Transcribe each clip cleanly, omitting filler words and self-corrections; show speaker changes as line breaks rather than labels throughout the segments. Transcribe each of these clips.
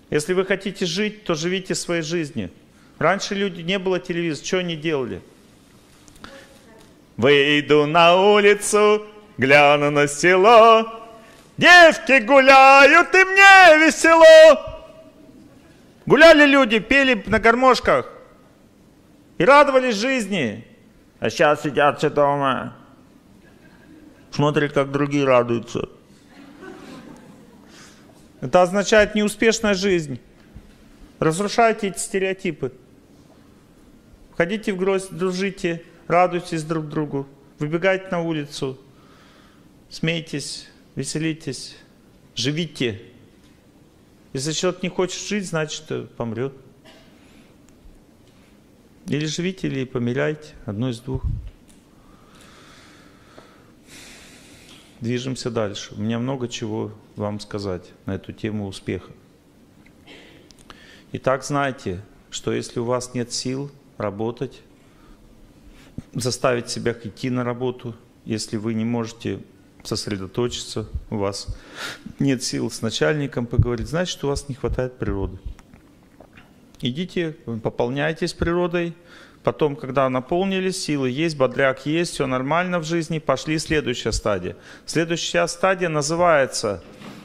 Если вы хотите жить, то живите своей жизнью. Раньше люди, не было телевизора, что они делали? Выйду на улицу, гляну на село, девки гуляют, и мне весело. Гуляли люди, пели на гармошках и радовались жизни. А сейчас сидят все дома, смотрят, как другие радуются. Это означает неуспешная жизнь. Разрушайте эти стереотипы. Ходите в гости, дружите, радуйтесь друг другу, выбегайте на улицу, смейтесь, веселитесь, живите. Если человек не хочет жить, значит помрет. Или живите, или помирайте, одно из двух. Движемся дальше. У меня много чего вам сказать на эту тему успеха. Итак, знайте, что если у вас нет сил работать, заставить себя идти на работу, если вы не можете сосредоточиться, у вас нет сил с начальником поговорить, значит, у вас не хватает природы. Идите, пополняйтесь природой. Потом, когда наполнились, силы есть, бодряк есть, все нормально в жизни, пошли следующая стадия. Следующая стадия называется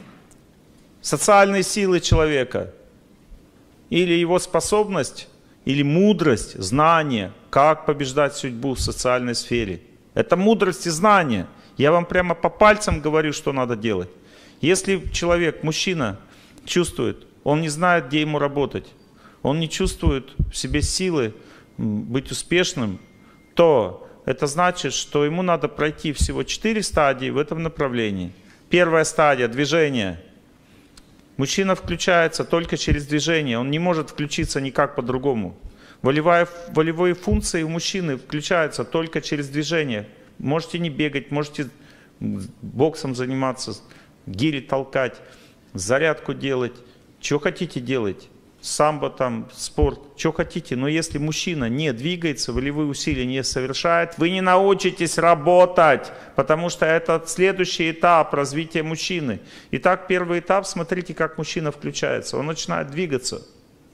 социальные силы человека. Или его способность, или мудрость, знание, как побеждать судьбу в социальной сфере. Это мудрость и знание. Я вам прямо по пальцам говорю, что надо делать. Если человек, мужчина, чувствует, он не знает, где ему работать, он не чувствует в себе силы быть успешным, то это значит, что ему надо пройти всего 4 стадии в этом направлении. Первая стадия – движение. Мужчина включается только через движение, он не может включиться никак по-другому. Волевые функции у мужчины включаются только через движение. Можете не бегать, можете боксом заниматься, гири толкать, зарядку делать, что хотите делать. Самбо там, спорт, что хотите. Но если мужчина не двигается, волевые усилия не совершает, вы не научитесь работать, потому что это следующий этап развития мужчины. Итак, первый этап, смотрите, как мужчина включается. Он начинает двигаться.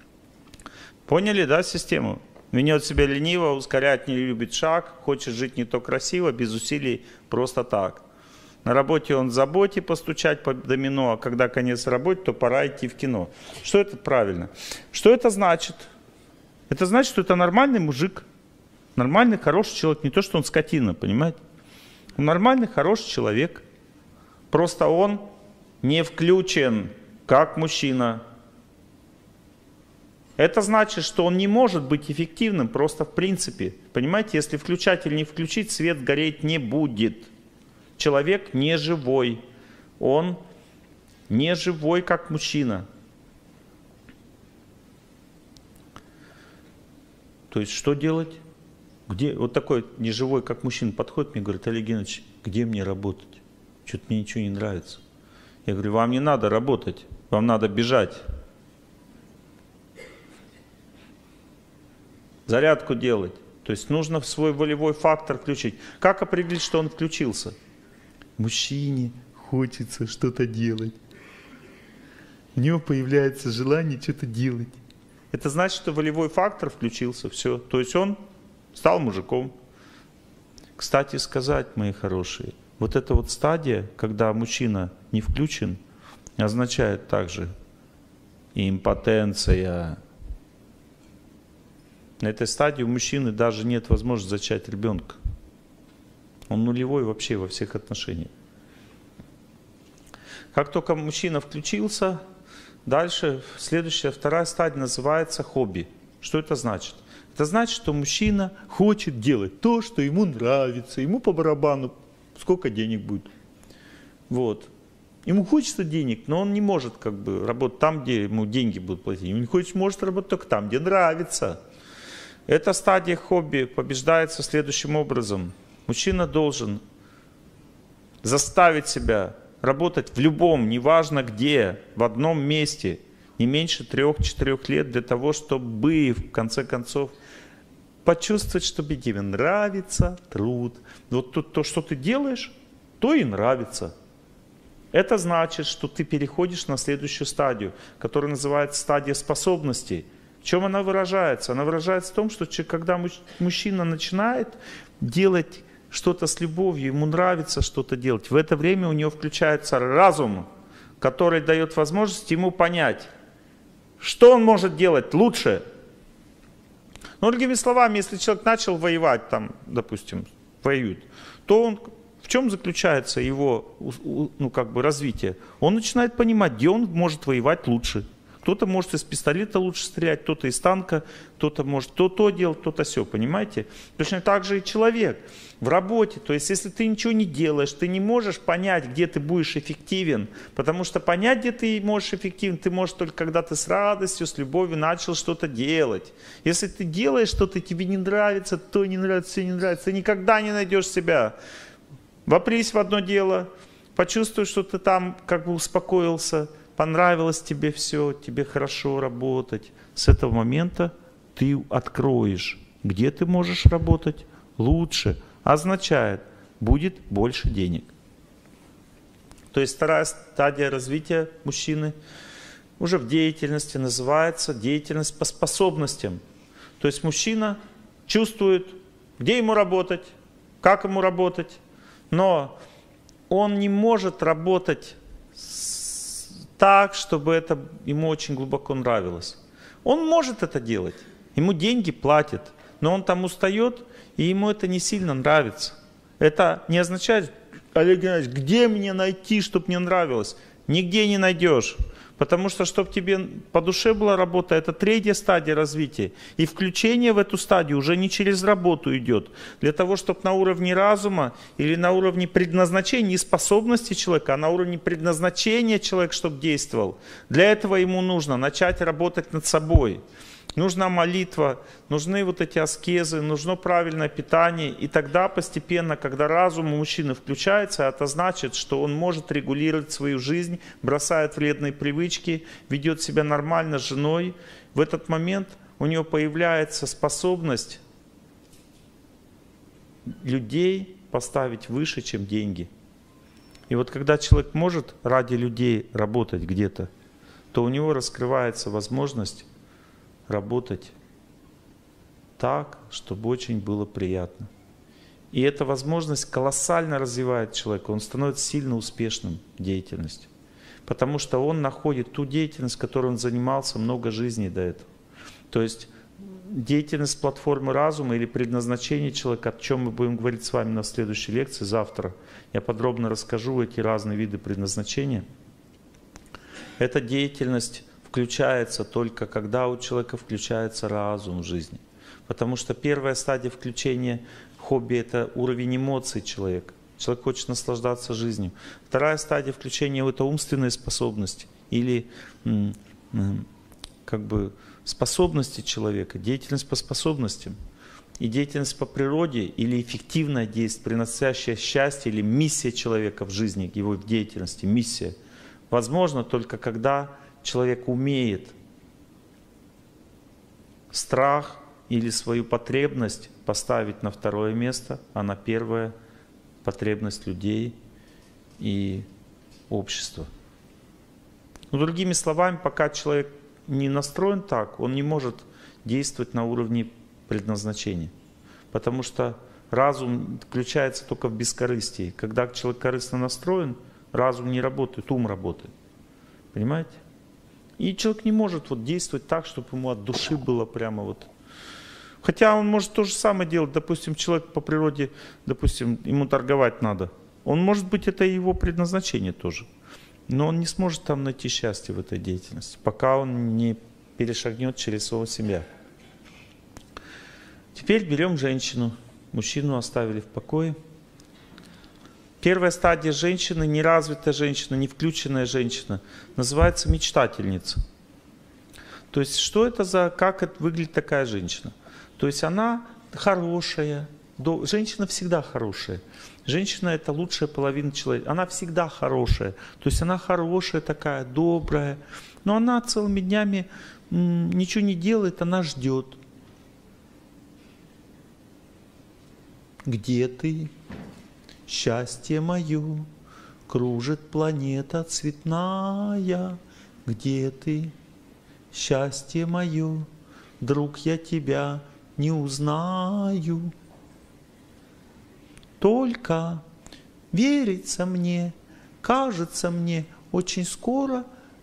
Поняли, да, систему? Ведет себя лениво, ускорять не любит шаг, хочет жить не то красиво, без усилий, просто так. На работе он в заботе постучать по домино, а когда конец работы, то пора идти в кино. Что это правильно? Что это значит? Это значит, что это нормальный мужик, нормальный, хороший человек. Не то, что он скотина, понимаете? Он нормальный, хороший человек. Просто он не включен, как мужчина. Это значит, что он не может быть эффективным просто в принципе. Понимаете, если включать или не включить, свет гореть не будет. Человек не живой. Он не живой, как мужчина. То есть, что делать? Где? Вот такой неживой, как мужчина, подходит мне и говорит: Олег Геннадьевич, где мне работать? Что-то мне ничего не нравится. Я говорю: вам не надо работать, вам надо бежать. Зарядку делать. То есть нужно свой волевой фактор включить. Как определить, что он включился? Мужчине хочется что-то делать. У него появляется желание что-то делать. Это значит, что волевой фактор включился. Все. То есть он стал мужиком. Кстати сказать, мои хорошие, вот эта вот стадия, когда мужчина не включен, означает также импотенция. На этой стадии у мужчины даже нет возможности зачать ребенка. Он нулевой вообще во всех отношениях. Как только мужчина включился, дальше следующая, вторая стадия называется хобби. Что это значит? Это значит, что мужчина хочет делать то, что ему нравится, ему по барабану, сколько денег будет. Вот. Ему хочется денег, но он не может как бы работать там, где ему деньги будут платить. Он может работать только там, где нравится. Эта стадия хобби побеждается следующим образом. Мужчина должен заставить себя работать в любом, неважно где, в одном месте, не меньше 3-4 лет для того, чтобы в конце концов почувствовать, что тебе нравится труд. Вот то, что ты делаешь, то и нравится. Это значит, что ты переходишь на следующую стадию, которая называется стадия способностей. В чем она выражается? Она выражается в том, что когда мужчина начинает делать что-то с любовью, ему нравится что-то делать, в это время у него включается разум, который дает возможность ему понять, что он может делать лучше. Ну, другими словами, если человек начал воевать, там, допустим, воюет, то он, в чем заключается его развитие? Он начинает понимать, где он может воевать лучше. Кто-то может из пистолета лучше стрелять, кто-то из танка, кто-то может то делать, то-то сё, понимаете? Точно так же и человек в работе. То есть, если ты ничего не делаешь, ты не можешь понять, где ты будешь эффективен. Потому что понять, где ты можешь эффективен, ты можешь только когда ты с радостью, с любовью начал что-то делать. Если ты делаешь что-то, тебе не нравится, то не нравится, все не нравится, ты никогда не найдешь себя. Вопрись в одно дело, почувствуй, что ты там как бы успокоился, понравилось тебе все, тебе хорошо работать. С этого момента ты откроешь, где ты можешь работать лучше. Означает, будет больше денег. То есть вторая стадия развития мужчины уже в деятельности называется деятельность по способностям. То есть мужчина чувствует, где ему работать, как ему работать, но он не может работать так, чтобы это ему очень глубоко нравилось. Он может это делать, ему деньги платят, но он там устает, и ему это не сильно нравится. Это не означает, Олег Геннадьевич, где мне найти, чтобы мне нравилось? Нигде не найдешь. Потому что, чтобы тебе по душе была работа, это третья стадия развития. И включение в эту стадию уже не через работу идет. Для того, чтобы на уровне разума или на уровне предназначения и способности человека, а на уровне предназначения человек, чтобы действовал, для этого ему нужно начать работать над собой. Нужна молитва, нужны вот эти аскезы, нужно правильное питание. И тогда постепенно, когда разум у мужчины включается, это значит, что он может регулировать свою жизнь, бросает вредные привычки, ведет себя нормально с женой. В этот момент у него появляется способность людей поставить выше, чем деньги. И вот когда человек может ради людей работать где-то, то у него раскрывается возможность работать так, чтобы очень было приятно. И эта возможность колоссально развивает человека, он становится сильно успешным в деятельности. Потому что он находит ту деятельность, которой он занимался много жизней до этого. То есть деятельность платформы разума или предназначение человека, о чем мы будем говорить с вами на следующей лекции, завтра. Я подробно расскажу эти разные виды предназначения. Эта деятельность включается только когда у человека включается разум в жизни. Потому что первая стадия включения хобби – это уровень эмоций человека. Человек хочет наслаждаться жизнью. Вторая стадия включения – это умственные способности или способности человека, деятельность по способностям. И деятельность по природе или эффективное действие, приносящее счастье или миссия человека в жизни, его в деятельности, миссия, возможно только когда человек умеет страх или свою потребность поставить на второе место, а на первое – потребность людей и общества. Но другими словами, пока человек не настроен так, он не может действовать на уровне предназначения. Потому что разум включается только в бескорыстии. Когда человек корыстно настроен, разум не работает, ум работает. Понимаете? И человек не может действовать так, чтобы ему от души было прямо вот. Хотя он может то же самое делать. Допустим, человек по природе, допустим, ему торговать надо. Он, может быть, это его предназначение тоже. Но он не сможет там найти счастье в этой деятельности, пока он не перешагнет через самого себя. Теперь берем женщину. Мужчину оставили в покое. Первая стадия женщины, неразвитая женщина, не включенная женщина, называется мечтательница. То есть, что это за, как это выглядит такая женщина? То есть, она хорошая, женщина всегда хорошая. Женщина – это лучшая половина человека, она всегда хорошая. То есть, она хорошая такая, добрая, но она целыми днями ничего не делает, она ждет. Где ты? Счастье мое, Кружит планета цветная, где ты, счастье мое, друг, я тебя не узнаю. Только верится мне, кажется мне, очень скоро.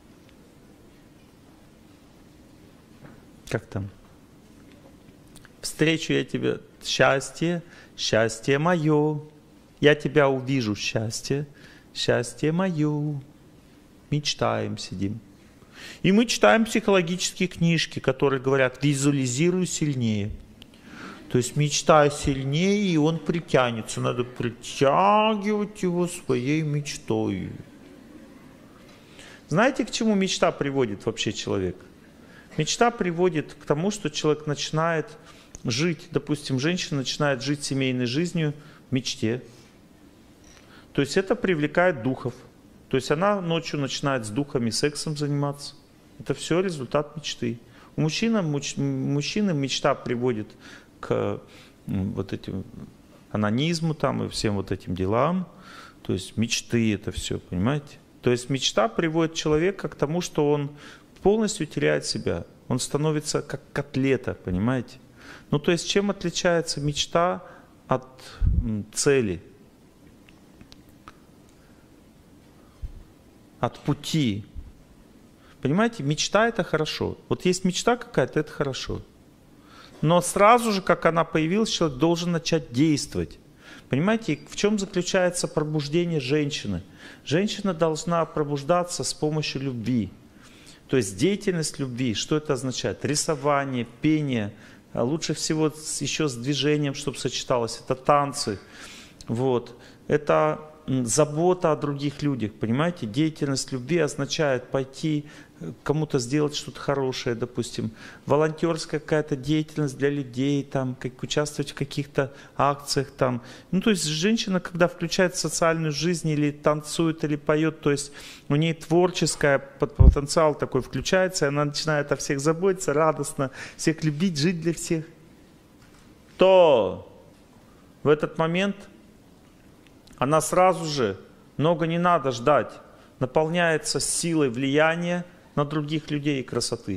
Как там? Встречу я тебя, счастье, счастье мое. Я тебя увижу, счастье, счастье мое. Мечтаем, сидим. И мы читаем психологические книжки, которые говорят, визуализируй сильнее. То есть мечтай сильнее, и он притянется. Надо притягивать его своей мечтой. Знаете, к чему мечта приводит вообще человека? Мечта приводит к тому, что человек начинает жить, допустим, женщина начинает жить семейной жизнью в мечте. То есть это привлекает духов. То есть она ночью начинает с духами сексом заниматься. Это все результат мечты. У мужчины мечта приводит к вот этим анонизму там и всем вот этим делам. То есть мечты это все, понимаете? То есть мечта приводит человека к тому, что он полностью теряет себя. Он становится как котлета, понимаете? Ну то есть чем отличается мечта от цели? От пути. Понимаете, мечта это хорошо. Вот есть мечта какая-то, это хорошо. Но сразу же, как она появилась, человек должен начать действовать. Понимаете, в чем заключается пробуждение женщины? Женщина должна пробуждаться с помощью любви. То есть деятельность любви, что это означает? Рисование, пение, лучше всего еще с движением, чтобы сочеталось. Это танцы. Вот. Это забота о других людях, понимаете? Деятельность любви означает пойти кому-то сделать что-то хорошее, допустим, волонтерская какая-то деятельность для людей, там, участвовать в каких-то акциях, там. Ну, то есть женщина, когда включает социальную жизнь или танцует, или поет, то есть у нее творческая потенциал такой включается, и она начинает о всех заботиться, радостно, всех любить, жить для всех, то в этот момент она сразу же, много не надо ждать, наполняется силой влияния на других людей и красоты.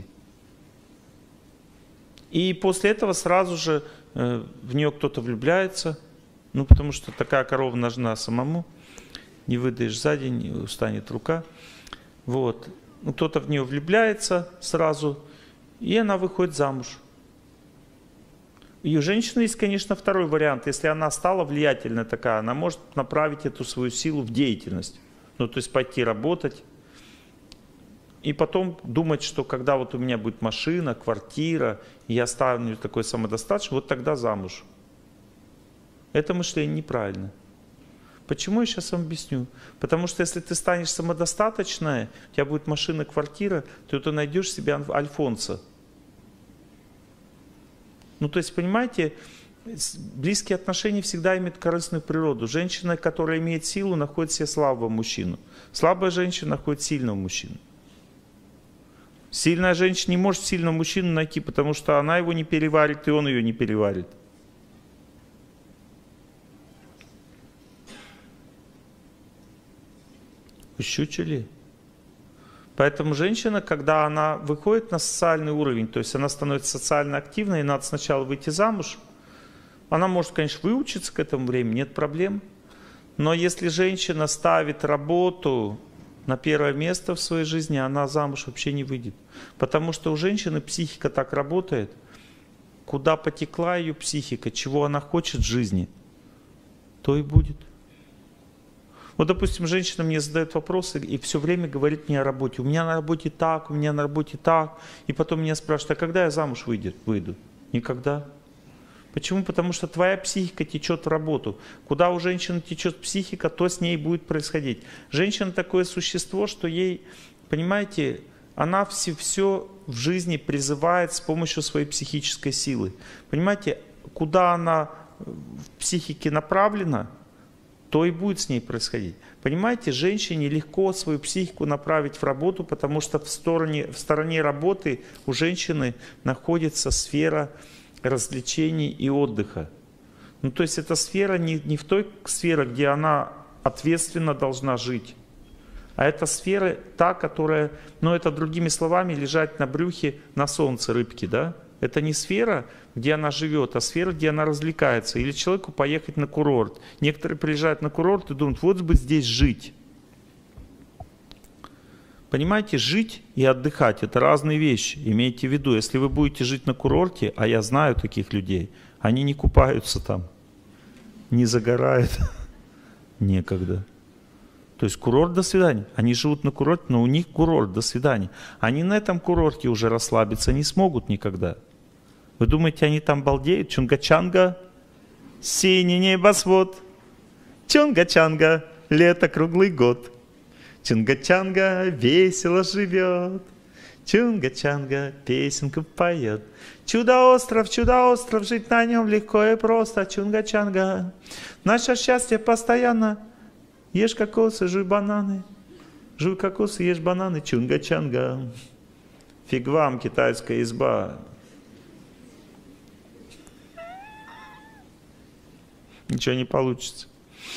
И после этого сразу же в нее кто-то влюбляется, ну потому что такая корова нужна самому, не выдаешь за день, устанет рука. Вот. Ну, кто-то в нее влюбляется сразу, и она выходит замуж. И у женщины есть, конечно, второй вариант. Если она стала влиятельной такая, она может направить эту свою силу в деятельность. Ну, то есть пойти работать. И потом думать, что когда вот у меня будет машина, квартира, и я стану такой самодостаточный, вот тогда замуж. Это мышление неправильно. Почему, я сейчас вам объясню. Потому что если ты станешь самодостаточной, у тебя будет машина, квартира, то ты найдешь себе альфонса. Ну, то есть, понимаете, близкие отношения всегда имеют корыстную природу. Женщина, которая имеет силу, находит себе слабого мужчину. Слабая женщина находит сильного мужчину. Сильная женщина не может сильного мужчину найти, потому что она его не переварит, и он ее не переварит. Ущучили? Поэтому женщина, когда она выходит на социальный уровень, то есть она становится социально активной, и надо сначала выйти замуж, она может, конечно, выучиться к этому времени, нет проблем. Но если женщина ставит работу на первое место в своей жизни, она замуж вообще не выйдет. Потому что у женщины психика так работает, куда потекла ее психика, чего она хочет в жизни, то и будет. Вот, допустим, женщина мне задает вопросы и все время говорит мне о работе. У меня на работе так, у меня на работе так. И потом меня спрашивают, а когда я замуж выйду? Никогда. Почему? Потому что твоя психика течет в работу. Куда у женщины течет психика, то с ней будет происходить. Женщина такое существо, что ей, понимаете, она все в жизни призывает с помощью своей психической силы. Понимаете, куда она в психике направлена, то и будет с ней происходить. Понимаете, женщине легко свою психику направить в работу, потому что в стороне работы у женщины находится сфера развлечений и отдыха. Ну, то есть эта сфера не в той сфере, где она ответственно должна жить. А эта сфера та, которая, ну это другими словами, лежать на брюхе на солнце рыбки, да? Это не сфера, где она живет, а сфера, где она развлекается. Или человеку поехать на курорт. Некоторые приезжают на курорт и думают, вот бы здесь жить. Понимаете, жить и отдыхать – это разные вещи. Имейте в виду, если вы будете жить на курорте, а я знаю таких людей, они не купаются там, не загорают, некогда. То есть курорт, до свидания. Они живут на курорте, но у них курорт, до свидания. Они на этом курорте уже расслабиться не смогут никогда. Вы думаете, они там балдеют? Чунга-чанга, синий небосвод. Чунга-чанга, лето круглый год. Чунга-чанга весело живет. Чунга-чанга песенку поет. Чудо-остров, жить на нем легко и просто. Чунга-чанга, наше счастье постоянно. Ешь кокосы, жуй бананы. Жуй кокосы, ешь бананы. Чунга-чанга. Фиг вам, китайская изба. Ничего не получится.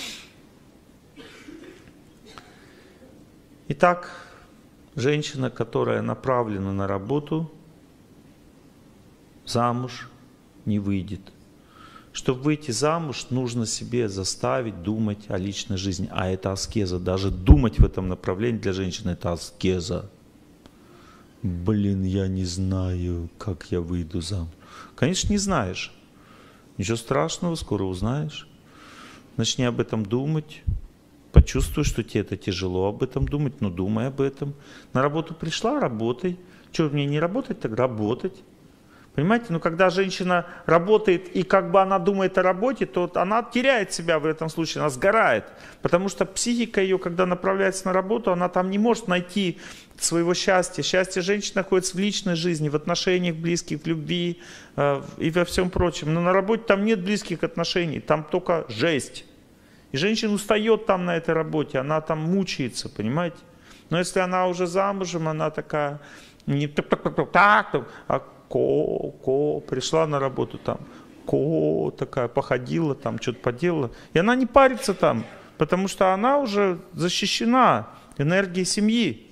Итак, женщина, которая направлена на работу, замуж не выйдет. Чтобы выйти замуж, нужно себе заставить думать о личной жизни. А это аскеза. Даже думать в этом направлении для женщины – это аскеза. Блин, я не знаю, как я выйду замуж. Конечно, не знаешь. Ничего страшного, скоро узнаешь. Начни об этом думать. Почувствуй, что тебе это тяжело об этом думать, но думай об этом. На работу пришла – работай. Что, мне не работать, так работать. Понимаете, но когда женщина работает и как бы она думает о работе, то она теряет себя в этом случае, она сгорает. Потому что психика ее, когда направляется на работу, она там не может найти своего счастья. Счастье женщины находится в личной жизни, в отношениях близких, в любви и во всем прочем. Но на работе там нет близких отношений, там только жесть. И женщина устает там на этой работе, она там мучается, понимаете. Но если она уже замужем, она такая, не так, а пришла на работу там, такая, походила там, что-то поделала. И она не парится там, потому что она уже защищена энергией семьи.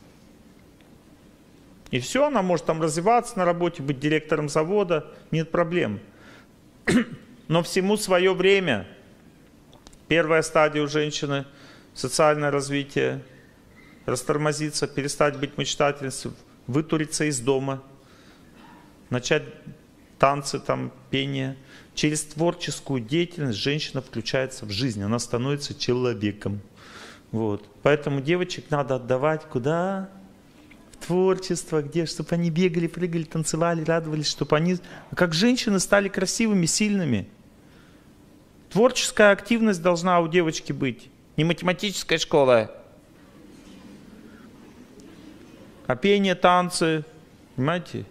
И все, она может там развиваться на работе, быть директором завода, нет проблем. Но всему свое время. Первая стадия у женщины – социальное развитие, растормозиться, перестать быть мечтательницей, вытуриться из дома, начать танцы, там, пение. Через творческую деятельность женщина включается в жизнь, она становится человеком. Вот. Поэтому девочек надо отдавать куда? В творчество, где, чтобы они бегали, прыгали, танцевали, радовались, чтобы они, как женщины, стали красивыми, сильными. Творческая активность должна у девочки быть. Не математическая школа, а пение, танцы, понимаете?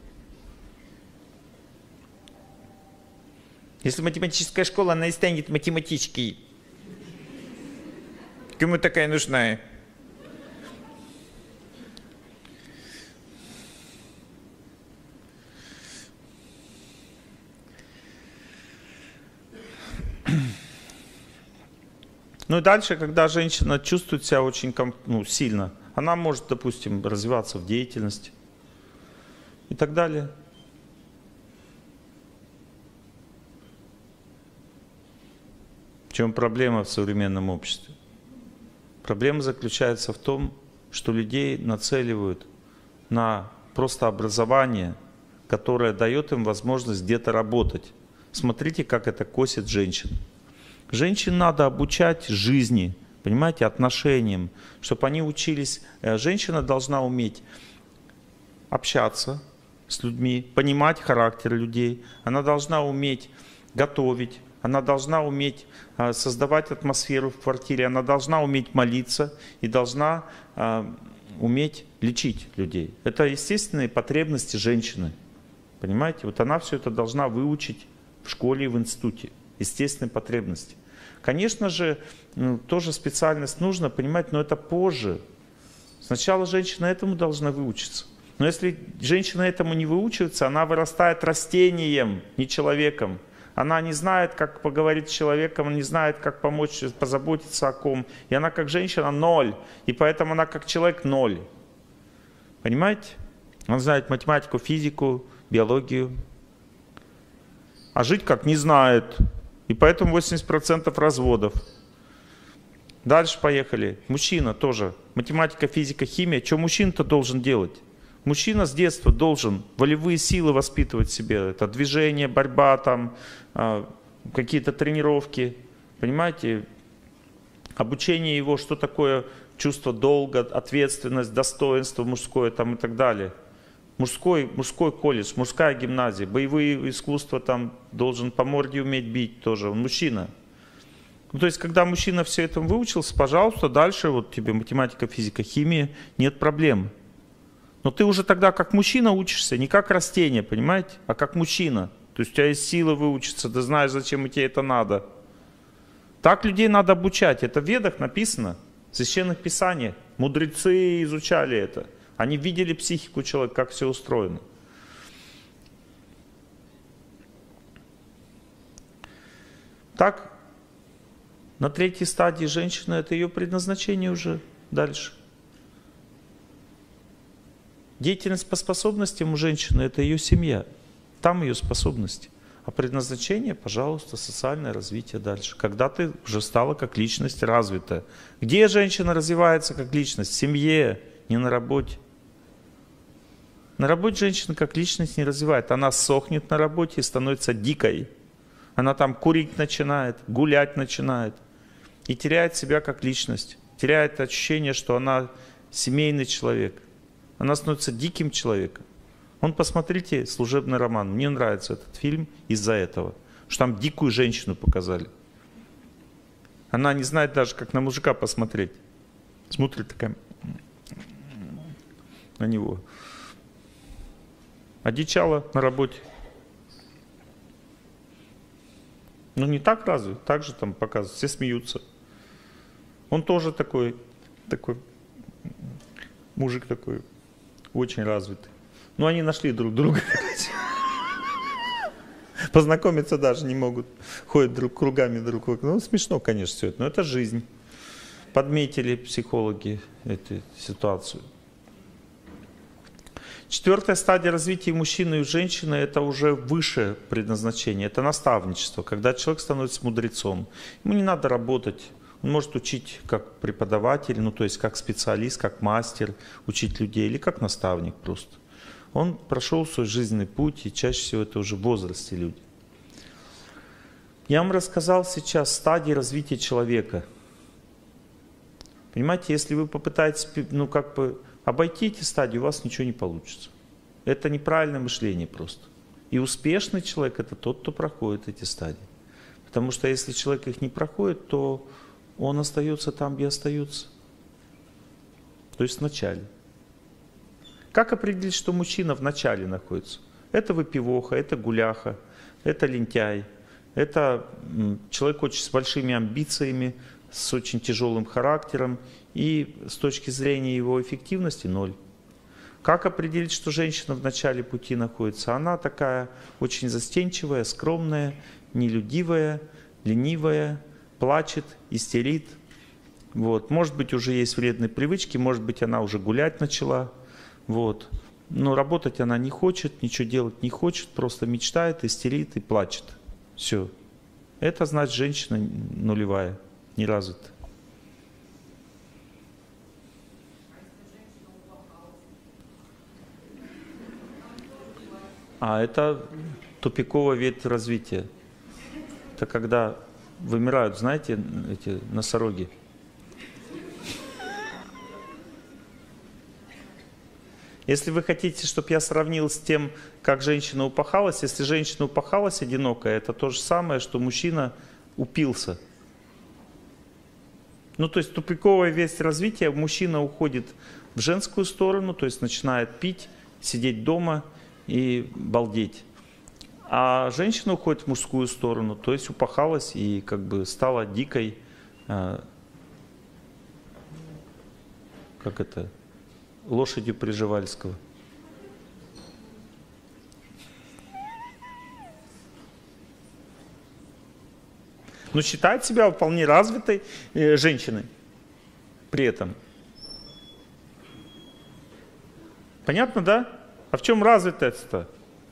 Если математическая школа, она и станет математичкой. Кому такая нужна? Ну и дальше, когда женщина чувствует себя очень сильно, она может, допустим, развиваться в деятельности и так далее. В чем проблема в современном обществе? Проблема заключается в том, что людей нацеливают на просто образование, которое дает им возможность где-то работать. Смотрите, как это косит женщин. Женщин надо обучать жизни, понимаете, отношениям, чтобы они учились. Женщина должна уметь общаться с людьми, понимать характер людей. Она должна уметь готовить. Она должна уметь создавать атмосферу в квартире, она должна уметь молиться и должна уметь лечить людей. Это естественные потребности женщины. Понимаете? Вот она все это должна выучить в школе и в институте. Естественные потребности. Конечно же, тоже специальность нужно понимать, но это позже. Сначала женщина этому должна выучиться. Но если женщина этому не выучивается, она вырастает растением, не человеком. Она не знает, как поговорить с человеком, не знает, как помочь, позаботиться о ком. И она как женщина ноль. И поэтому она как человек ноль. Понимаете? Она знает математику, физику, биологию. А жить как не знает. И поэтому 80% разводов. Дальше поехали. Мужчина тоже. Математика, физика, химия. Что мужчина-то должен делать? Мужчина с детства должен волевые силы воспитывать в себе. Это движение, борьба, там, какие-то тренировки. Понимаете? Обучение его, что такое чувство долга, ответственность, достоинство мужское там, и так далее. Мужской колледж, мужская гимназия, боевые искусства там должен по морде уметь бить тоже. Он мужчина. Ну, то есть, когда мужчина все это выучился, пожалуйста, дальше вот тебе математика, физика, химия, нет проблем. Но ты уже тогда как мужчина учишься, не как растение, понимаете, а как мужчина. То есть у тебя есть сила выучиться, ты знаешь, зачем тебе это надо. Так людей надо обучать. Это в Ведах написано, в священных писаниях. Мудрецы изучали это. Они видели психику человека, как все устроено. Так, на третьей стадии женщина, это ее предназначение уже дальше. Деятельность по способностям у женщины – это ее семья. Там ее способности. А предназначение, пожалуйста, социальное развитие дальше. Когда ты уже стала как личность развитая. Где женщина развивается как личность? В семье, не на работе. На работе женщина как личность не развивает. Она сохнет на работе и становится дикой. Она там курить начинает, гулять начинает. И теряет себя как личность. Теряет ощущение, что она семейный человек. Она становится диким человеком. Вон посмотрите «Служебный роман». Мне нравится этот фильм из-за этого. Что там дикую женщину показали. Она не знает даже, как на мужика посмотреть. Смотрит такая на него. Одичала на работе. Ну не так разве? Так же там показывают. Все смеются. Он тоже такой мужик такой, очень развитый. Но они нашли друг друга. Познакомиться даже не могут. Ходят друг кругами друг вокруг. Ну смешно, конечно, все это. Но это жизнь. Подметили психологи эту ситуацию. Четвертая стадия развития мужчины и женщины – это уже выше предназначение, это наставничество, когда человек становится мудрецом. Ему не надо работать, он может учить как преподаватель, ну то есть как специалист, как мастер, учить людей или как наставник просто. Он прошел свой жизненный путь, и чаще всего это уже в возрасте люди. Я вам рассказал сейчас стадии развития человека. Понимаете, если вы попытаетесь, ну как бы, обойти эти стадии, у вас ничего не получится. Это неправильное мышление просто. И успешный человек – это тот, кто проходит эти стадии. Потому что если человек их не проходит, то он остается там, где остается. То есть в начале. Как определить, что мужчина в начале находится? Это выпивоха, это гуляха, это лентяй, это человек очень с большими амбициями, с очень тяжелым характером, и с точки зрения его эффективности ноль. Как определить, что женщина в начале пути находится? Она такая очень застенчивая, скромная, нелюдивая, ленивая, плачет, истерит. Вот. Может быть, уже есть вредные привычки, может быть, она уже гулять начала. Вот. Но работать она не хочет, ничего делать не хочет, просто мечтает, истерит и плачет. Все. Это значит, женщина нулевая, неразвитая. А это тупиковая ветвь развития. Это когда вымирают, знаете, эти носороги. Если вы хотите, чтобы я сравнил с тем, как женщина упахалась, если женщина упахалась одинокая, это то же самое, что мужчина упился. Ну, то есть тупиковая ветвь развития, мужчина уходит в женскую сторону, то есть начинает пить, сидеть дома и балдеть. А женщина уходит в мужскую сторону, то есть упахалась и как бы стала дикой, как это, лошадью Пржевальского. но считает себя вполне развитой женщиной при этом. Понятно, да? А в чем развитость-то?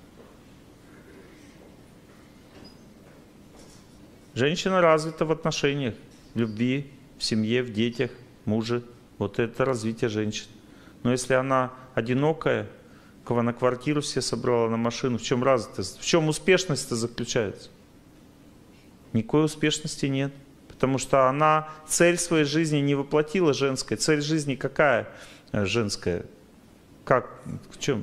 Женщина развита в отношениях, в любви, в семье, в детях, муже. Вот это развитие женщин. Но если она одинокая, кого на квартиру все собрала, на машину, в чем развитость? В чем успешность-то заключается? Никакой успешности нет. Потому что она цель своей жизни не воплотила женской. Цель жизни какая женская? Как? В чем?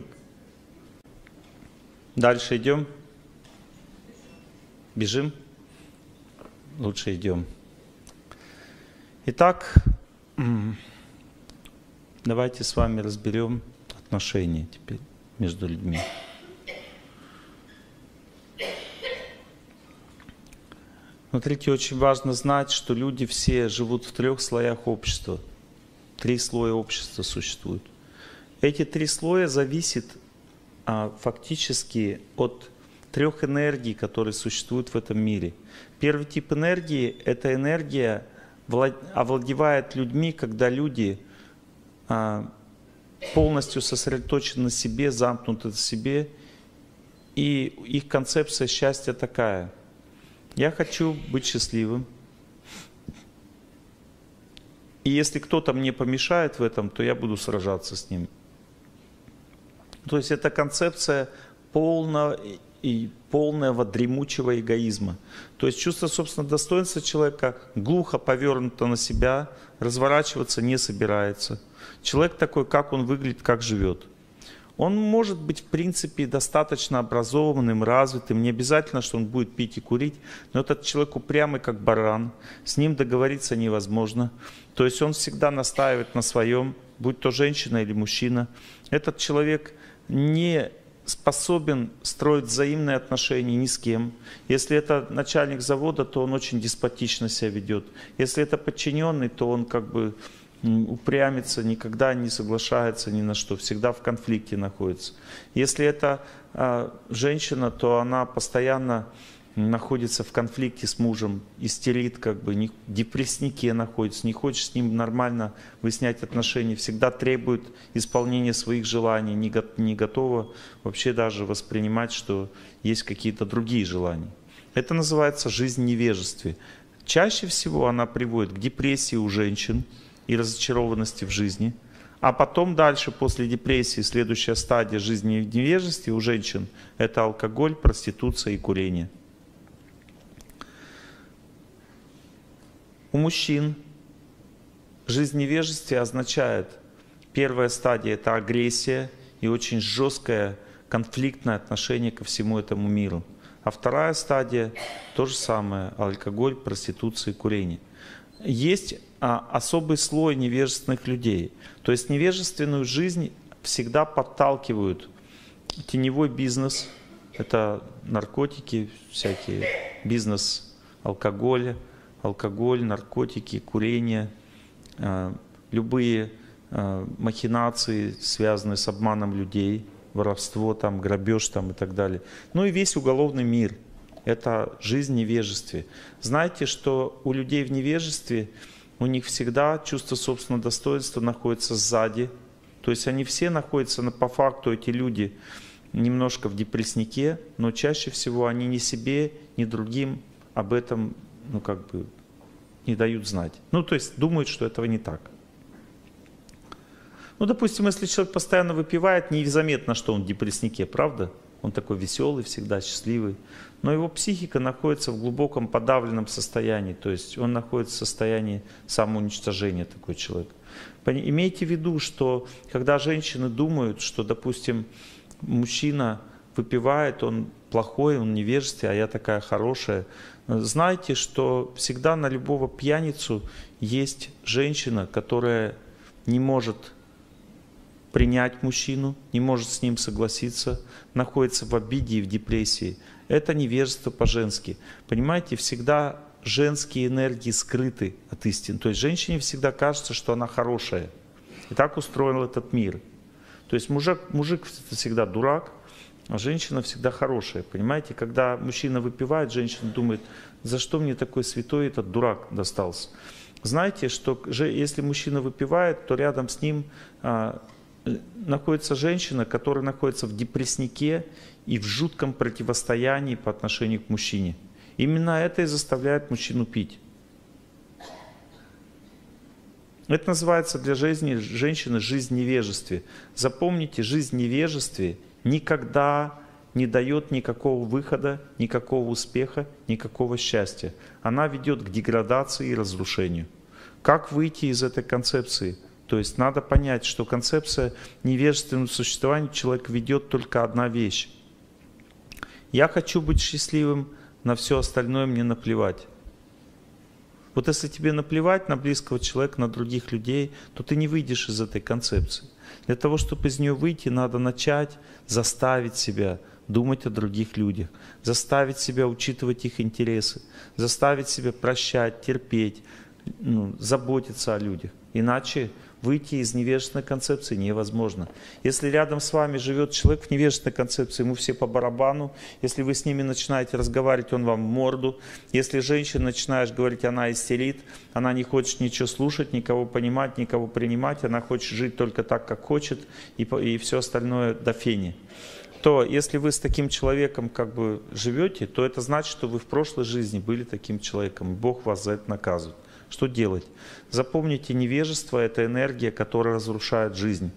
Дальше идем? Бежим? Лучше идем. Итак, давайте с вами разберем отношения теперь между людьми. Смотрите, очень важно знать, что люди все живут в 3 слоях общества. 3 слоя общества существуют. Эти 3 слоя зависят фактически от 3 энергий, которые существуют в этом мире. Первый тип энергии – это энергия овладевает людьми, когда люди полностью сосредоточены на себе, замкнуты в себе, и их концепция счастья такая: я хочу быть счастливым, и если кто-то мне помешает в этом, то я буду сражаться с ним. То есть это концепция полного дремучего эгоизма. То есть чувство собственного достоинства человека глухо повернуто на себя, разворачиваться не собирается. Человек такой, как он выглядит, как живет. Он может быть, в принципе, достаточно образованным, развитым. Не обязательно, что он будет пить и курить, но этот человек упрямый, как баран. С ним договориться невозможно. То есть он всегда настаивает на своем, будь то женщина или мужчина. Этот человек не способен строить взаимные отношения ни с кем. Если это начальник завода, то он очень деспотично себя ведет. Если это подчиненный, то он как бы упрямится, никогда не соглашается ни на что, всегда в конфликте находится. Если это женщина, то она постоянно находится в конфликте с мужем, истерит, как бы в депресснике находится, не хочет с ним нормально выяснять отношения, всегда требует исполнения своих желаний, не готова вообще даже воспринимать, что есть какие-то другие желания. Это называется жизнь в невежестве. Чаще всего она приводит к депрессии у женщин и разочарованности в жизни. А потом дальше, после депрессии, следующая стадия жизни в невежестве у женщин – это алкоголь, проституция и курение. У мужчин жизнь в невежестве означает, первая стадия – это агрессия и очень жесткое конфликтное отношение ко всему этому миру. А вторая стадия – то же самое – алкоголь, проституция и курение. Есть особый слой невежественных людей. То есть невежественную жизнь всегда подталкивают теневой бизнес, это наркотики всякие, бизнес алкоголя, алкоголь, наркотики, курение, любые махинации, связанные с обманом людей, воровство, там, грабеж там, и так далее. Ну и весь уголовный мир. Это жизнь в невежестве. Знаете, что у людей в невежестве, у них всегда чувство собственного достоинства находится сзади. То есть они все находятся, по факту эти люди, немножко в депресснике, но чаще всего они ни себе, ни другим об этом, не дают знать. То есть думают, что этого не так. Допустим, если человек постоянно выпивает, незаметно, что он в депресснике, правда? Он такой веселый, всегда счастливый. Но его психика находится в глубоком подавленном состоянии. То есть он находится в состоянии самоуничтожения, такой человек. Имейте в виду, что когда женщины думают, что, допустим, мужчина выпивает, он плохой, он невежественный, а я такая хорошая. Знайте, что всегда на любого пьяницу есть женщина, которая не может принять мужчину, не может с ним согласиться, находится в обиде и в депрессии. Это невежество по-женски. Понимаете, всегда женские энергии скрыты от истины. То есть женщине всегда кажется, что она хорошая. И так устроен этот мир. То есть мужик всегда дурак, А женщина всегда хорошая. Понимаете, когда мужчина выпивает, женщина думает, за что мне такой святой этот дурак достался. Знаете, что если мужчина выпивает, то рядом с ним находится женщина, которая находится в депресснике и в жутком противостоянии по отношению к мужчине. Именно это и заставляет мужчину пить. Это называется для женщины жизнь в невежестве. Запомните, жизнь в невежестве никогда не дает никакого выхода, никакого успеха, никакого счастья. Она ведет к деградации и разрушению. Как выйти из этой концепции? То есть надо понять, что концепция невежественного существования человек ведет только одна вещь. Я хочу быть счастливым, на все остальное мне наплевать. Вот если тебе наплевать на близкого человека, на других людей, то ты не выйдешь из этой концепции. Для того, чтобы из нее выйти, надо начать заставить себя думать о других людях, заставить себя учитывать их интересы, заставить себя прощать, терпеть, заботиться о людях. Иначе выйти из невежественной концепции невозможно. Если рядом с вами живет человек в невежественной концепции, ему все по барабану. Если вы с ними начинаете разговаривать, он вам в морду. Если женщина начинаешь говорить, она истерит, она не хочет ничего слушать, никого понимать, никого принимать, она хочет жить только так, как хочет, и все остальное до фени. То если вы с таким человеком как бы живете, то это значит, что вы в прошлой жизни были таким человеком. Бог вас за это наказывает. Что делать? Запомните, невежество – это энергия, которая разрушает жизнь.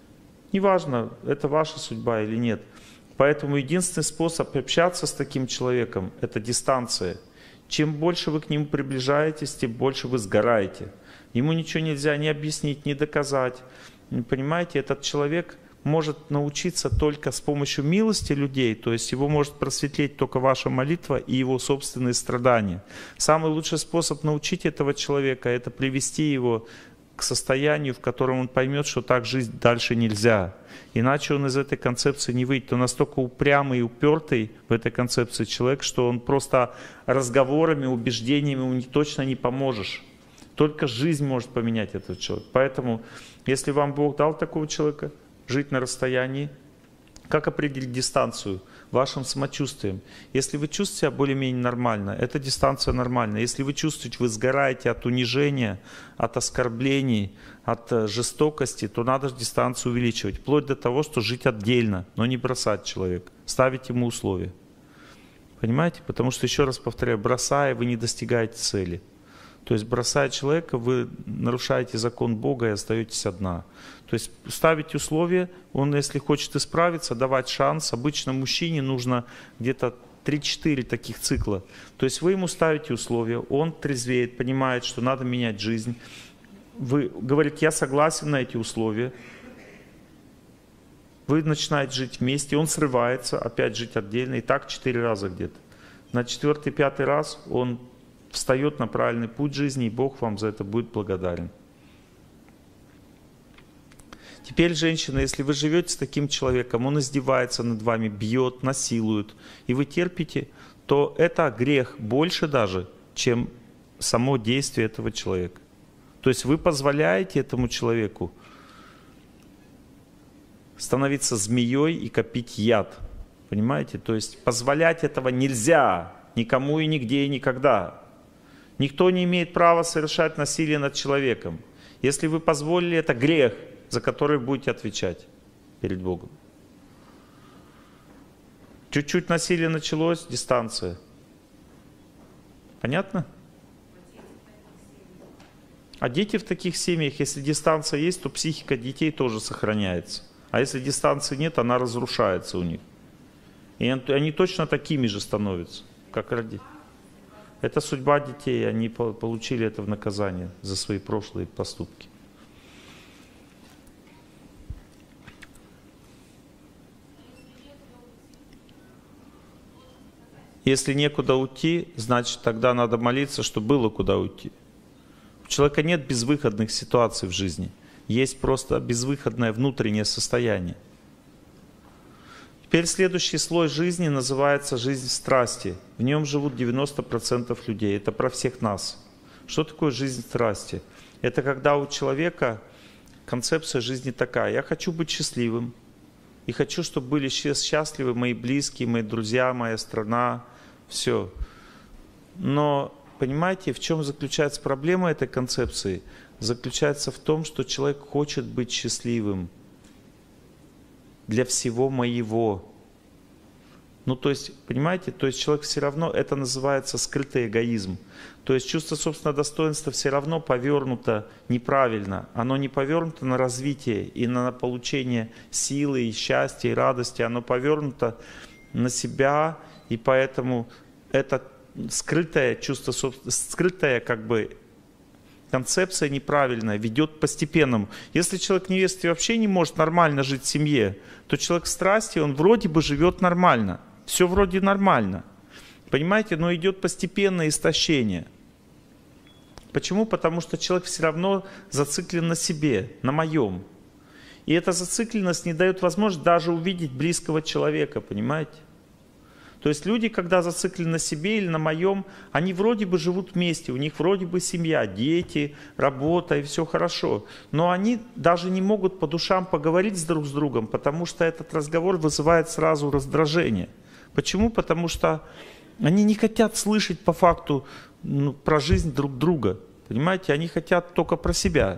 Неважно, это ваша судьба или нет. Поэтому единственный способ общаться с таким человеком – это дистанция. Чем больше вы к нему приближаетесь, тем больше вы сгораете. Ему ничего нельзя ни объяснить, ни доказать. Понимаете, этот человек может научиться только с помощью милости людей, то есть его может просветлить только ваша молитва и его собственные страдания. Самый лучший способ научить этого человека – это привести его к состоянию, в котором он поймет, что так жить дальше нельзя. Иначе он из этой концепции не выйдет. Он настолько упрямый и упертый в этой концепции человек, что он просто разговорами, убеждениями ему точно не поможешь. Только жизнь может поменять этого человека. Поэтому, если вам Бог дал такого человека, жить на расстоянии. Как определить дистанцию? Вашим самочувствием. Если вы чувствуете себя более-менее нормально, эта дистанция нормальна. Если вы чувствуете, вы сгораете от унижения, от оскорблений, от жестокости, то надо дистанцию увеличивать. Вплоть до того, что жить отдельно, но не бросать человека. Ставить ему условия. Понимаете? Потому что, еще раз повторяю, бросая, вы не достигаете цели. То есть, бросая человека, вы нарушаете закон Бога и остаетесь одна. То есть, ставить условия, он, если хочет исправиться, давать шанс. Обычно мужчине нужно где-то 3-4 таких цикла. То есть, вы ему ставите условия, он трезвеет, понимает, что надо менять жизнь. Вы говорите, я согласен на эти условия. Вы начинаете жить вместе, он срывается, опять жить отдельно. И так 4 раза где-то. На 4-5 раз он встает на правильный путь жизни, и Бог вам за это будет благодарен. Теперь, женщина, если вы живете с таким человеком, он издевается над вами, бьет, насилует, и вы терпите, то это грех больше даже, чем само действие этого человека. То есть вы позволяете этому человеку становиться змеей и копить яд. Понимаете? То есть позволять этого нельзя никому и нигде и никогда. Никто не имеет права совершать насилие над человеком. Если вы позволили, это грех, за который будете отвечать перед Богом. Чуть-чуть насилие началось, дистанция. Понятно? А дети в таких семьях, если дистанция есть, то психика детей тоже сохраняется. А если дистанции нет, она разрушается у них. И они точно такими же становятся, как родители. Это судьба детей, они получили это в наказание за свои прошлые поступки. Если некуда уйти, значит тогда надо молиться, чтобы было куда уйти. У человека нет безвыходных ситуаций в жизни. Есть просто безвыходное внутреннее состояние. Теперь следующий слой жизни называется жизнь страсти. В нем живут 90% людей. Это про всех нас. Что такое жизнь страсти? Это когда у человека концепция жизни такая. Я хочу быть счастливым. И и хочу, чтобы были счастливы мои близкие, мои друзья, моя страна, все. Но понимаете, в чем заключается проблема этой концепции? Заключается в том, что человек хочет быть счастливым для всего моего. Ну, то есть, понимаете, то есть человек все равно, это называется скрытый эгоизм. То есть чувство собственного достоинства все равно повернуто неправильно. Оно не повернуто на развитие и на получение силы, и счастья, и радости. Оно повернуто на себя, и поэтому это скрытое чувство, скрытая как бы концепция неправильная, ведет к постепенному. Если человек в невесте вообще не может нормально жить в семье, то человек в страсти, он вроде бы живет нормально. Все вроде нормально. Понимаете, но идет постепенное истощение. Почему? Потому что человек все равно зациклен на себе, на моем. И эта зацикленность не дает возможность даже увидеть близкого человека, понимаете? То есть люди, когда зациклены на себе или на моем, они вроде бы живут вместе, у них вроде бы семья, дети, работа и все хорошо. Но они даже не могут по душам поговорить друг с другом, потому что этот разговор вызывает сразу раздражение. Почему? Потому что они не хотят слышать по факту про жизнь друг друга. Понимаете, они хотят только про себя.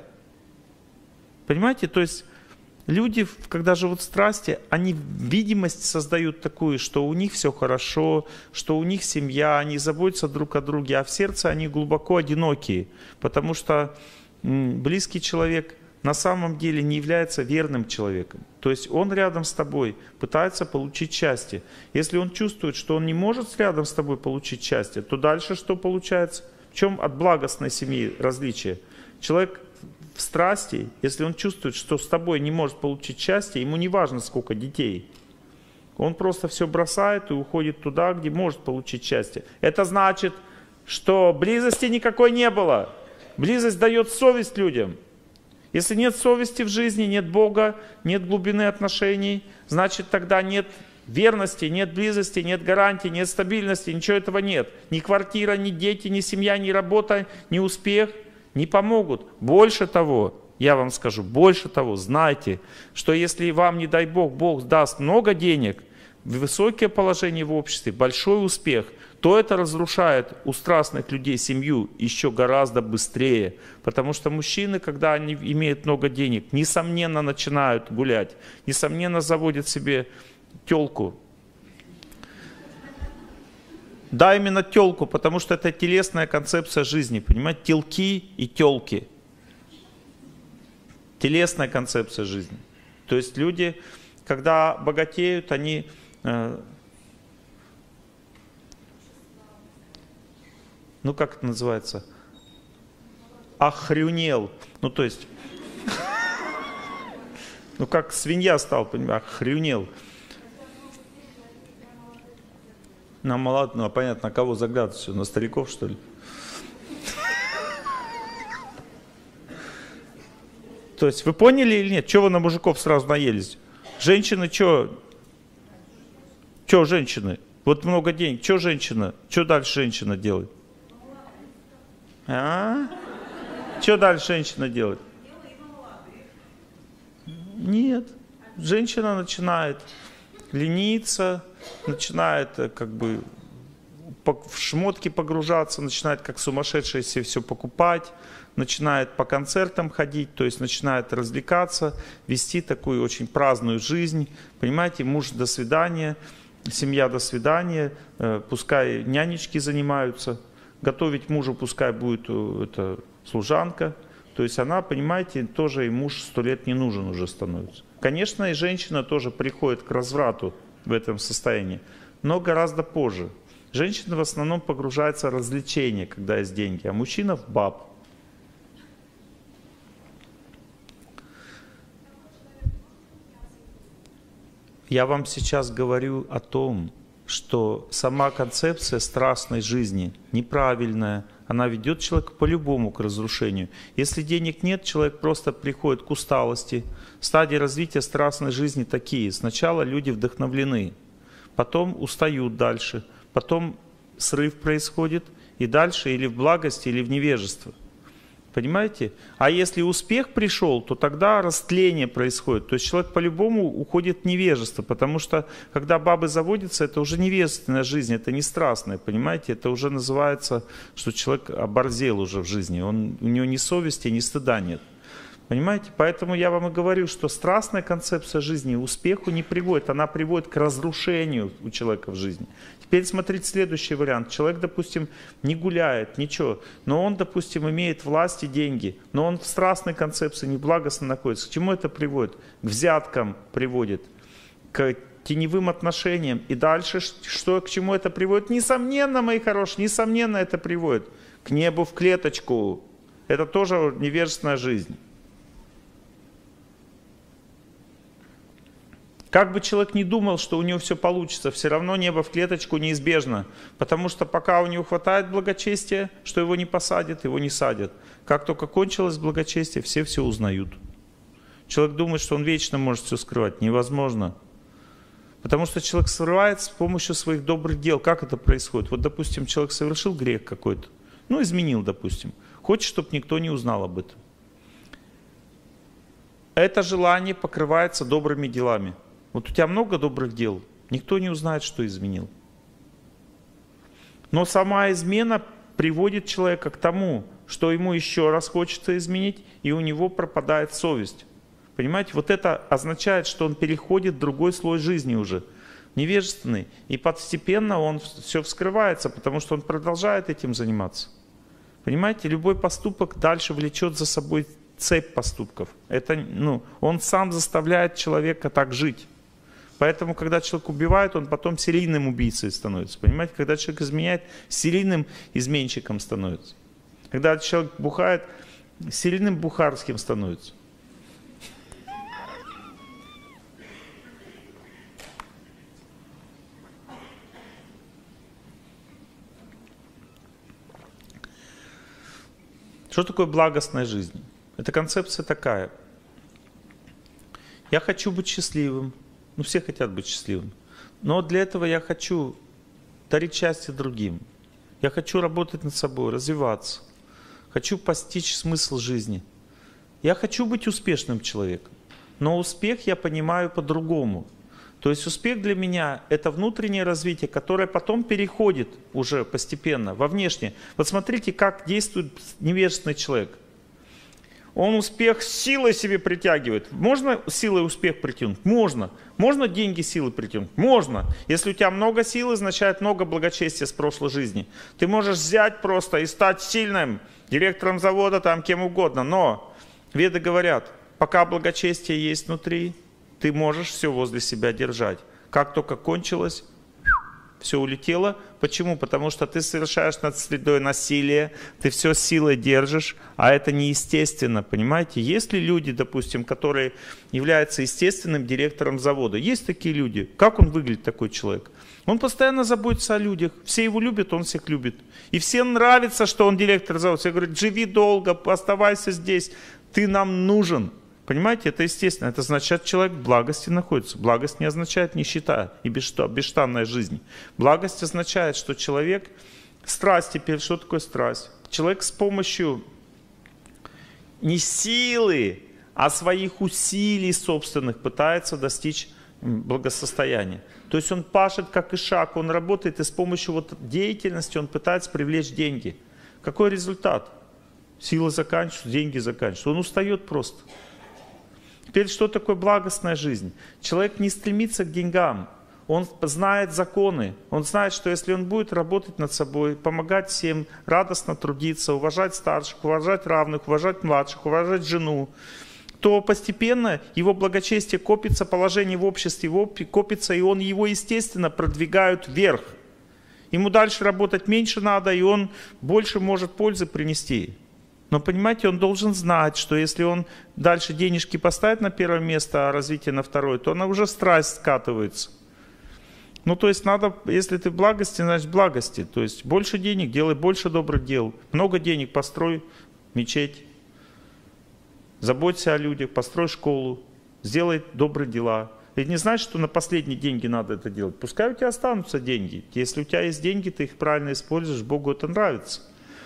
Понимаете, то есть люди, когда живут в страсти, они видимость создают такую, что у них все хорошо, что у них семья, они заботятся друг о друге, а в сердце они глубоко одинокие, потому что близкий человек на самом деле не является верным человеком. То есть он рядом с тобой пытается получить счастье. Если он чувствует, что он не может рядом с тобой получить счастье, то дальше что получается? В чем от благостной семьи различие? Человек в страсти, если он чувствует, что с тобой не может получить счастье, ему не важно, сколько детей. Он просто все бросает и уходит туда, где может получить счастье. Это значит, что близости никакой не было. Близость дает совесть людям. Если нет совести в жизни, нет Бога, нет глубины отношений, значит тогда нет верности, нет близости, нет гарантии, нет стабильности, ничего этого нет. Ни квартира, ни дети, ни семья, ни работа, ни успех не помогут. Больше того, я вам скажу, больше того, знайте, что если вам, не дай Бог, Бог даст много денег, высокое положение в обществе, большой успех, то это разрушает у страстных людей семью еще гораздо быстрее. Потому что мужчины, когда они имеют много денег, несомненно начинают гулять, несомненно заводят себе тёлку. Да, именно тёлку, потому что это телесная концепция жизни, понимаете, телки и тёлки. Телесная концепция жизни. То есть люди, когда богатеют, они ну как это называется? Охренел. Ну то есть, ну как свинья стал, понимаешь, охренел. Ну понятно, на кого заглядывать все, на стариков что ли? То есть вы поняли или нет? Чего вы на мужиков сразу наелись? Женщины что? Что женщины? Вот много денег. Что женщина? Что дальше женщина делает? А? Что дальше женщина делает? Нет. Женщина начинает лениться, начинает как бы в шмотки погружаться, начинает как сумасшедшая себе все покупать, начинает по концертам ходить, то есть начинает развлекаться, вести такую очень праздную жизнь. Понимаете, муж до свидания, семья до свидания, пускай нянечки занимаются. Готовить мужу пускай будет это, служанка. То есть она, понимаете, тоже и муж 100 лет не нужен уже становится. Конечно, и женщина тоже приходит к разврату в этом состоянии, но гораздо позже. Женщина в основном погружается в развлечения, когда есть деньги, а мужчина в баб. Я вам сейчас говорю о том, что сама концепция страстной жизни неправильная, она ведет человека по-любому к разрушению. Если денег нет, человек просто приходит к усталости. Стадии развития страстной жизни такие. Сначала люди вдохновлены, потом устают дальше, потом срыв происходит, и дальше или в благость, или в невежество. Понимаете? А если успех пришел, то тогда растление происходит. То есть человек по-любому уходит в невежество, потому что когда бабы заводятся, это уже невежественная жизнь, это не страстная, понимаете? Это уже называется, что человек оборзел уже в жизни, у него ни совести, ни стыда нет. Понимаете? Поэтому я вам и говорю, что страстная концепция жизни успеху не приводит, она приводит к разрушению у человека в жизни. Теперь смотрите следующий вариант. Человек, допустим, не гуляет, ничего, но он, допустим, имеет власть и деньги, но он в страстной концепции не благостно находится. К чему это приводит? К взяткам приводит, к теневым отношениям. И дальше, что, к чему это приводит? Несомненно, мои хорошие, несомненно это приводит к небу в клеточку. Это тоже невежественная жизнь. Как бы человек ни думал, что у него все получится, все равно небо в клеточку неизбежно. Потому что пока у него хватает благочестия, что его не посадят, его не садят. Как только кончилось благочестие, все узнают. Человек думает, что он вечно может все скрывать. Невозможно. Потому что человек скрывает с помощью своих добрых дел. Как это происходит? Вот, допустим, человек совершил грех какой-то. Ну, изменил, допустим. Хочет, чтобы никто не узнал об этом. Это желание покрывается добрыми делами. Вот у тебя много добрых дел, никто не узнает, что изменил. Но сама измена приводит человека к тому, что ему еще раз хочется изменить, и у него пропадает совесть. Понимаете, вот это означает, что он переходит в другой слой жизни уже, невежественный. И постепенно он все вскрывается, потому что он продолжает этим заниматься. Понимаете, любой поступок дальше влечет за собой цепь поступков. Это, он сам заставляет человека так жить. Поэтому, когда человек убивает, он потом серийным убийцей становится. Понимаете, когда человек изменяет, серийным изменщиком становится. Когда человек бухает, серийным бухарским становится. Что такое благостная жизнь? Эта концепция такая. Я хочу быть счастливым. Все хотят быть счастливым. Но для этого я хочу дарить счастье другим. Я хочу работать над собой, развиваться. Хочу постичь смысл жизни. Я хочу быть успешным человеком. Но успех я понимаю по-другому. То есть успех для меня — это внутреннее развитие, которое потом переходит уже постепенно во внешнее. Вот смотрите, как действует невежественный человек. Он успех силой себе притягивает. Можно силой успех притянуть? Можно. Можно деньги силой притянуть? Можно. Если у тебя много силы, означает много благочестия с прошлой жизни. Ты можешь взять просто и стать сильным, директором завода, там кем угодно. Но веды говорят, пока благочестие есть внутри, ты можешь все возле себя держать. Как только кончилось, все улетело. Почему? Потому что ты совершаешь над средой насилие, ты все силой держишь, а это неестественно, понимаете? Есть ли люди, допустим, которые являются естественным директором завода? Есть такие люди. Как он выглядит, такой человек? Он постоянно заботится о людях, все его любят, он всех любит. И всем нравится, что он директор завода. Все говорят, живи долго, оставайся здесь, ты нам нужен. Понимаете, это естественно. Это означает, человек в благости находится. Благость не означает нищета и бесштанная жизнь. Благость означает, что человек... Страсть теперь, что такое страсть? Человек с помощью не силы, а своих усилий собственных пытается достичь благосостояния. То есть он пашет как ишак, он работает, и с помощью деятельности он пытается привлечь деньги. Какой результат? Силы заканчиваются, деньги заканчиваются. Он устает просто. Теперь, что такое благостная жизнь? Человек не стремится к деньгам, он знает законы, он знает, что если он будет работать над собой, помогать всем, радостно трудиться, уважать старших, уважать равных, уважать младших, уважать жену, то постепенно его благочестие копится, положение в обществе его копится, и он его, естественно, продвигают вверх. Ему дальше работать меньше надо, и он больше может пользы принести. Но понимаете, он должен знать, что если он дальше денежки поставит на первое место, а развитие на второе, то она уже страсть скатывается. То есть надо, если ты в благости, значит в благости. То есть больше денег, делай больше добрых дел. Много денег, построй мечеть. Заботься о людях, построй школу, сделай добрые дела. Это не значит, что на последние деньги надо это делать. Пускай у тебя останутся деньги. Если у тебя есть деньги, ты их правильно используешь, Богу это нравится.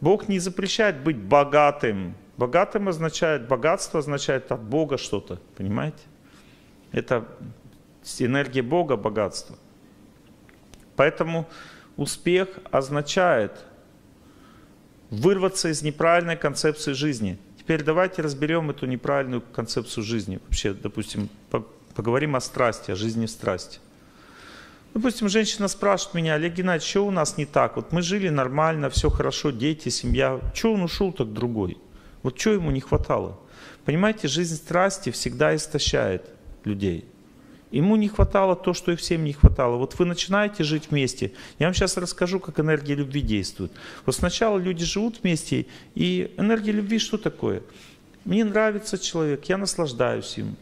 Бог не запрещает быть богатым. Богатым означает, богатство означает от Бога что-то, понимаете? Это энергия Бога, богатство. Поэтому успех означает вырваться из неправильной концепции жизни. Теперь давайте разберем эту неправильную концепцию жизни. Вообще, допустим, поговорим о страсти, о жизни в страсти. Допустим, женщина спрашивает меня: Олег Геннадьевич, что у нас не так? Вот мы жили нормально, все хорошо, дети, семья. Что он ушел так другой? Вот что ему не хватало? Понимаете, жизнь страсти всегда истощает людей. Ему не хватало то, что и всем не хватало. Вот вы начинаете жить вместе. Я вам сейчас расскажу, как энергия любви действует. Вот сначала люди живут вместе, и энергия любви что такое? Мне нравится человек, я наслаждаюсь им.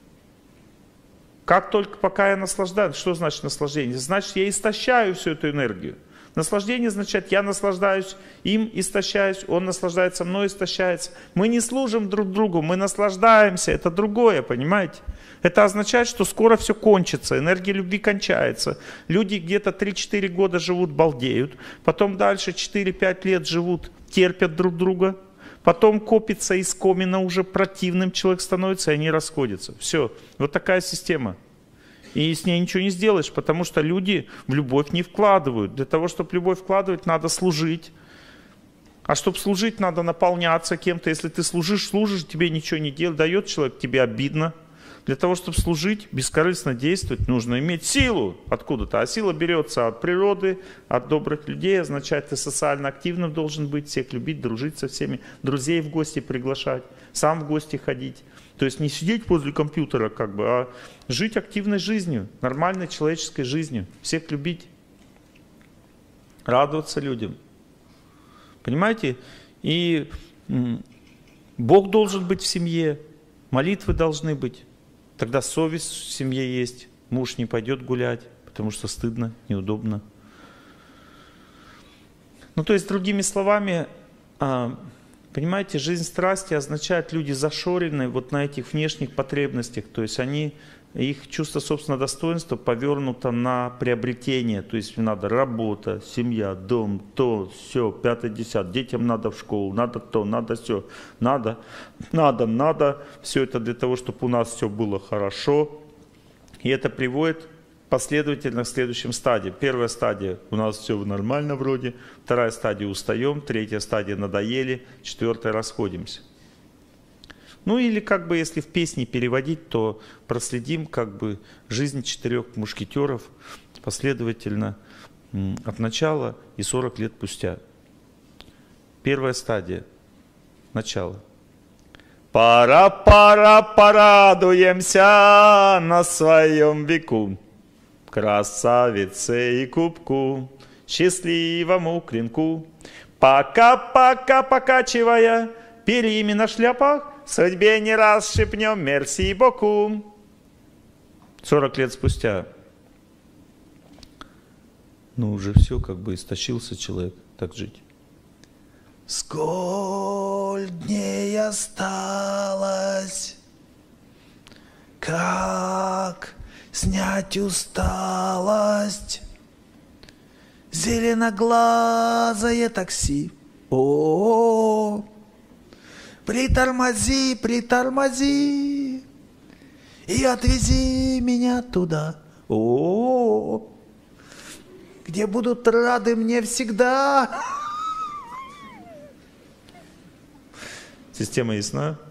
Как только пока я наслаждаюсь, что значит наслаждение? Значит, я истощаю всю эту энергию. Наслаждение означает, я наслаждаюсь им, истощаюсь, он наслаждается мной, истощается. Мы не служим друг другу, мы наслаждаемся, это другое, понимаете? Это означает, что скоро все кончится, энергия любви кончается. Люди где-то 3-4 года живут, балдеют, потом дальше 4-5 лет живут, терпят друг друга, потом копится искомина, уже противным человек становится, и они расходятся. Все, вот такая система. И с ней ничего не сделаешь, потому что люди в любовь не вкладывают. Для того, чтобы в любовь вкладывать, надо служить. А чтобы служить, надо наполняться кем-то. Если ты служишь, тебе ничего не делает, дает человек, тебе обидно. Для того, чтобы служить, бескорыстно действовать, нужно иметь силу откуда-то. А сила берется от природы, от добрых людей. Означает, ты социально активным должен быть, всех любить, дружить со всеми, друзей в гости приглашать, сам в гости ходить. То есть не сидеть возле компьютера, а жить активной жизнью, нормальной человеческой жизнью. Всех любить, радоваться людям. Понимаете? И Бог должен быть в семье, молитвы должны быть. Тогда совесть в семье есть. Муж не пойдет гулять, потому что стыдно, неудобно. Ну, то есть, другими словами, понимаете, жизнь страсти означает, люди зашорены вот на этих внешних потребностях. То есть, их чувство собственного достоинства повернуто на приобретение. То есть, им надо работа, семья, дом, то, все, 5-10. Детям надо в школу, надо то, надо все. Надо. Все это для того, чтобы у нас все было хорошо. И это приводит последовательно к следующим стадиям. Первая стадия — у нас все нормально вроде. Вторая стадия — устаем. Третья стадия — надоели. Четвертая — расходимся. Ну или если в песне переводить, то проследим жизнь 4 мушкетеров последовательно от начала и 40 лет спустя. Первая стадия. Начало. Пора, порадуемся на своем веку, красавице и кубку, счастливому клинку. Пока, покачивая перьями на шляпах, судьбе не раз шепнем мерси боку. 40 лет спустя. Уже все, истощился человек так жить. Сколь дней осталось, как снять усталость, зеленоглазое такси. О-о-о, притормози, притормози и отвези меня туда, о-о-о, где будут рады мне всегда. Система ясна?